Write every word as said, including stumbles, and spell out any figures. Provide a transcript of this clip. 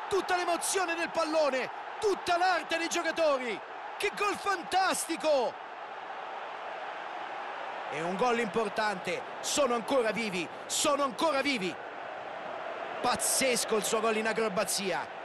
tutta l'emozione del pallone, tutta l'arte dei giocatori. Che gol fantastico! È un gol importante, sono ancora vivi, sono ancora vivi. Pazzesco il suo gol in acrobazia.